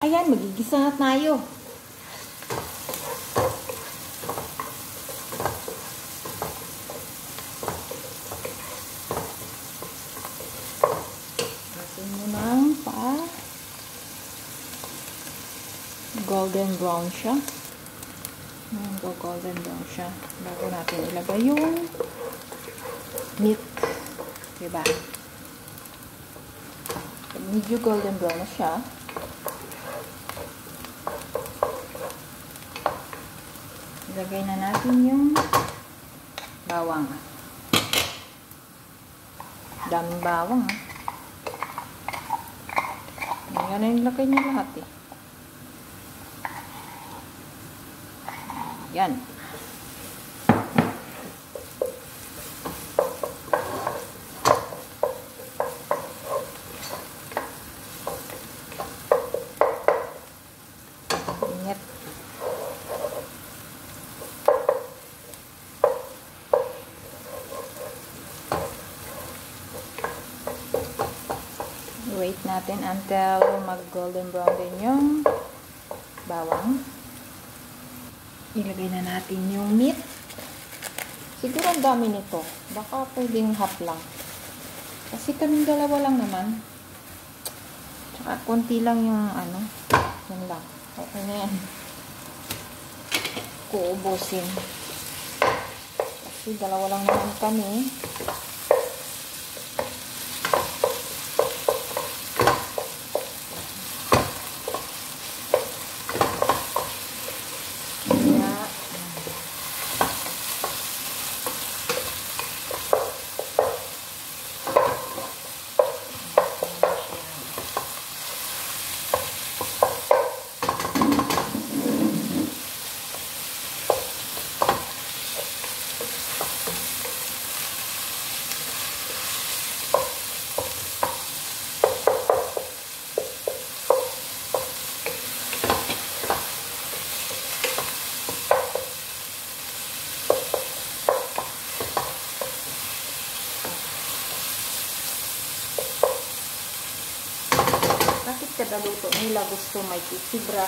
Ayan, magigisa na tayo. Asin mo ng golden brown siya. Golden brown siya. Bago natin ilagay yung meat. Diba? Medyo golden brown na siya. Ilagay na natin yung bawang. Daming bawang. Yan na yung lagay niya lahat eh. Yan. Ingat. Wait natin until mag golden brown din yung bawang. Ilagay na natin yung meat. Siguro ang dami nito. Baka pwedeng half lang. Kasi kaming dalawa lang naman. Tsaka konti lang yung ano. Yan lang. Okay na yan. Kuubusin. Kasi dalawa lang naman kami. Bakit kada luto nila gusto may kisibra.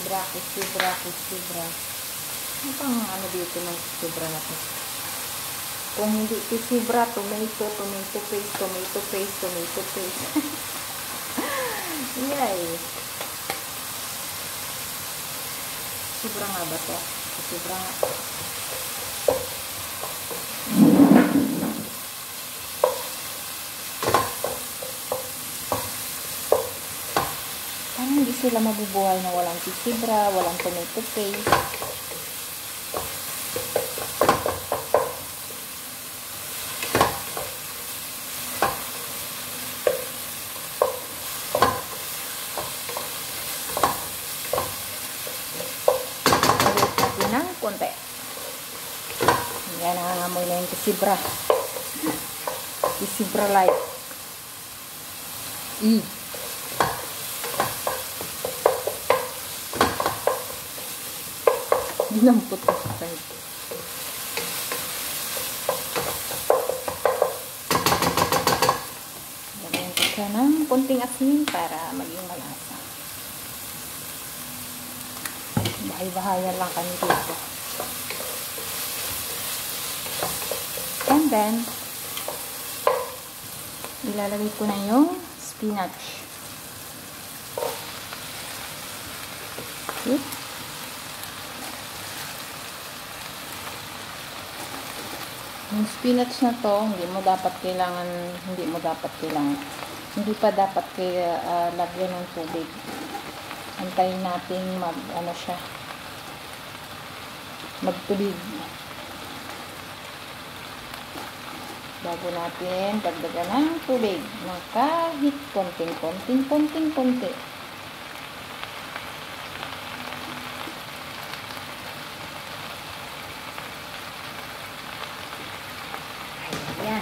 Ano pang ano dito ng kisibra na to? Kung hindi kisibra, tomato paste. Yay! Kisibra nga ba to? Kisibra nga. Hindi sila mabubuhay na walang kisibra, walang tomato paste. Ulit natin ng konti. Yan, nangangamoy na yung kisibra. Kisibra light. Dinampot ko sa side. Lagyan ko siya ng konting asin para maging malasa. Bahay-bahayan lang kami dito. And then, ilalagay ko na yung spinach. Okay. Yung spinach na to, hindi pa dapat lagyan ng tubig. Antayin natin magtubig. Bago natin dagdagan ng tubig ng kahit konting-konti. Ayan.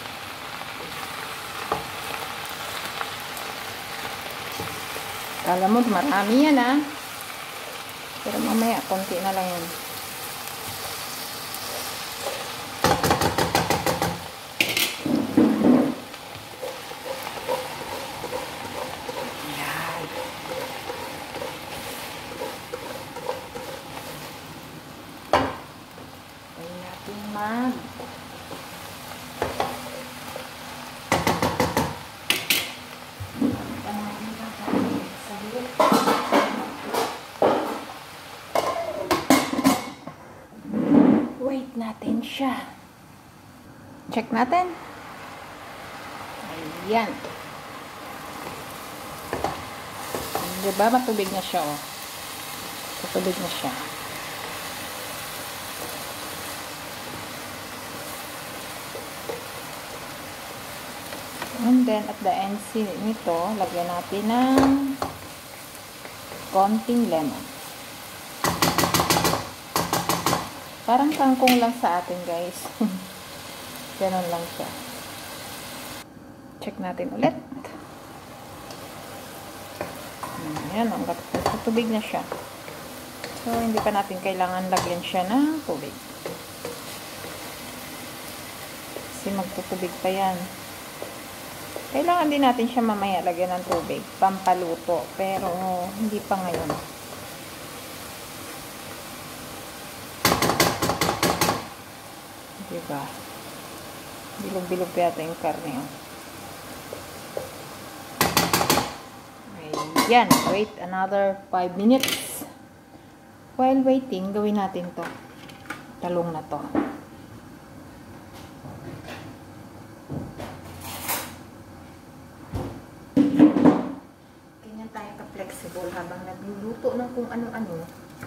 Kala mo, marami yan ah. Pero mamaya, konti na lang yan. natin siya. Check natin. Ayan. Diba? Matubig na siya, oh. Matubig na siya. And then, at the end nito, lagyan natin ng konting lemon. Parang kangkong lang sa atin, guys. Ganon lang siya. Check natin ulit. Ayan, tubig na siya. So, hindi pa natin kailangan lagyan siya ng tubig. Kasi magtutubig pa yan. Kailangan din natin siya mamaya lagyan ng tubig. Pampaluto. Pero, hindi pa ngayon. Diba? Bilog-bilog pa yata yung karne. Ayan. Wait another 5 minutes. While waiting, gawin natin to. Talong na to. Ganyan tayo ka-flexible habang nagluluto ng kung ano-ano.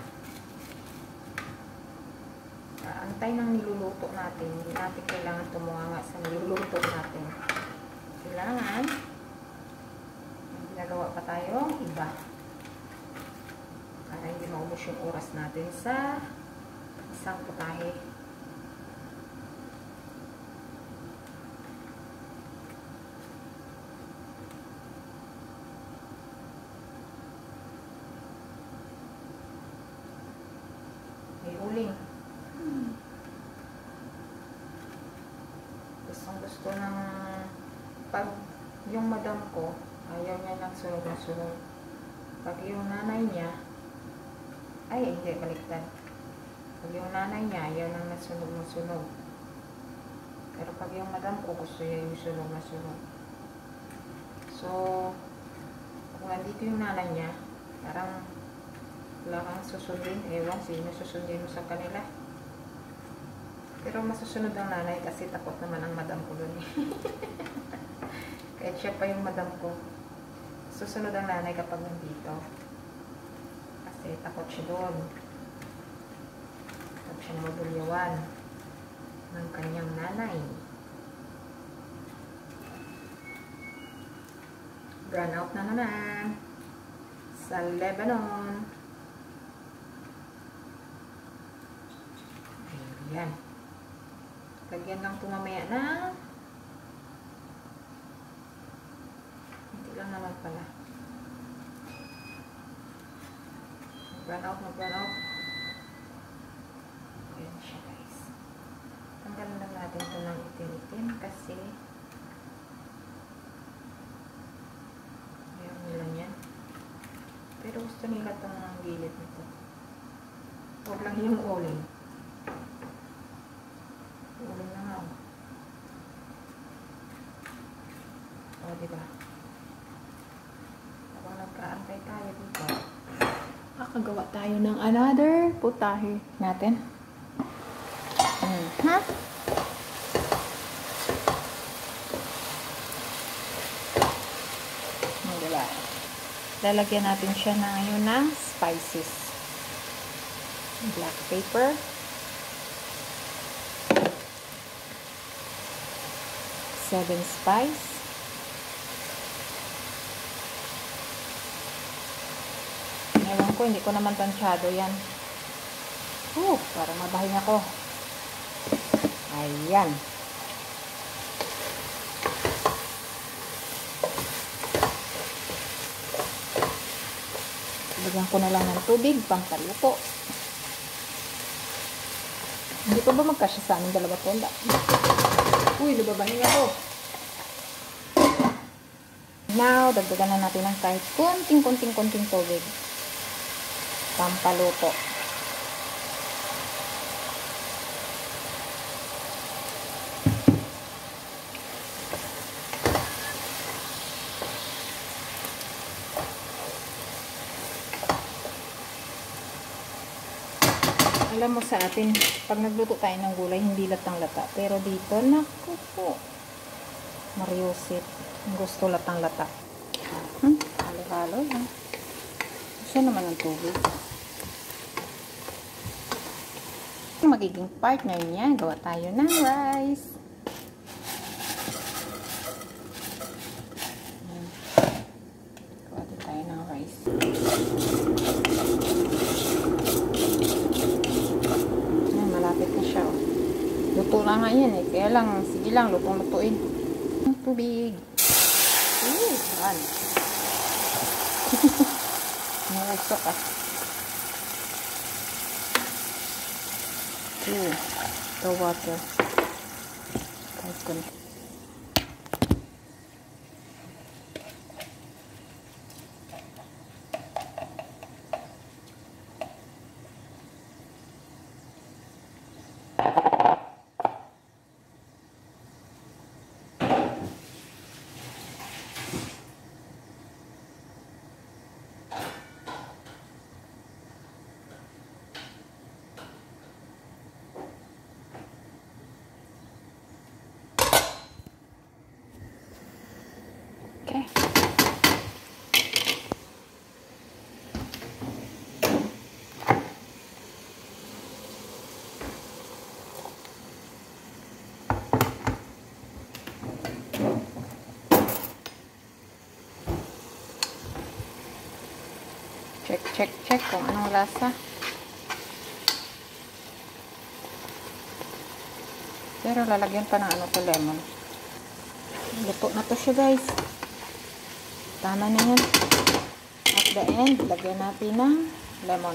Antay ng niluluto natin. Hindi natin kailangan tumunganga sa niluluto natin. Kailangan ginagawa pa tayo iba. Para hindi maubos yung oras natin sa isang putahe. May uling. Gusto ng pag yung madam ko ayaw niya ng sunod na sunod. Pag yung nanay niya ay hindi, baliktad. Pag yung nanay niya ayaw nang nasunog na sunog. Pero pag yung madam ko gusto niya yung sunog na sunog. So kung nandito yung nanay niya, parang wala kang susundin, ewan sino susundin mo sa kanila. Pero masusunod ang nanay kasi takot naman ang madam ko doon. Kahit siya pa yung madam ko. Susunod ang nanay kapag nandito. Kasi takot siya doon. Takot siya na mabulyawan ng kanyang nanay. Brown out na naman. Sa Lebanon. Ayan. Lagyan lang ito mamaya na hindi lang naman pala. Mag-brown out, mag-brown out. Ayan siya, guys. Tanggalin lang natin ito ng itim-itim kasi ayaw nila yan. Pero gusto nila itong gilid nito. Huwag lang yung uling. Uling na nga. O, diba? Habang nagkaantay tayo dito, makagawa tayo ng another putahe natin. Ha? Diba? Lalagyan natin siya na ngayon ng spices. Black pepper. Seven spice. Ewan ko, hindi ko naman tansyado yan. Para mabahin ako. Ayan. Lagyan ko na lang ng tubig, pampaluto. Hindi pa ba magkasya sa aming dalawa tola? Uy, nababahin ako. Now, dagdagan na natin ng kahit konting tubig. Pampaluto. Alam mo sa atin, pag nagluto tayo ng gulay, hindi latang-lata. Pero dito, naku po. Mariusit. Gusto latang-lata. Halo-halo lang. Gusto naman ng tubig. Magiging partner niya, gawa tayo ng rice. Gawa din tayo ng rice. Ayan, malapit na siya. Oh. Luto na nga yan eh. Kaya lang, sige lang, lutong-lutuin. Tubig. Yan. Nausok ah. The water. Kahit konti. Okay. Check kung anong lasa. Pero lalagyan pa ng ano to, lemon. Luto na to siya, guys. Tama na yan. At the end, lagyan natin ng lemon.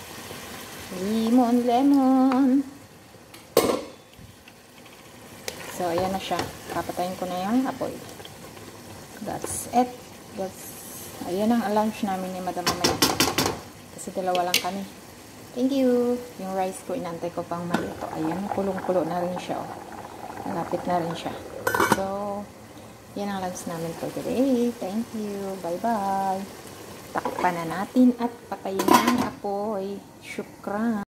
Lemon. So, ayan na siya. Papatayin ko na yung apoy. That's it. Ayan ang lunch namin ni Madam Mamaya. Kasi dalawa lang kami. Thank you. Yung rice ko, inantay ko pang maluto. Ayan, kulong-kulo na rin siya. Oh. Malapit na rin siya. So, yan ang lunch namin for today. Thank you. Bye-bye. Takpan na natin at patayin ang apoy. Shukran.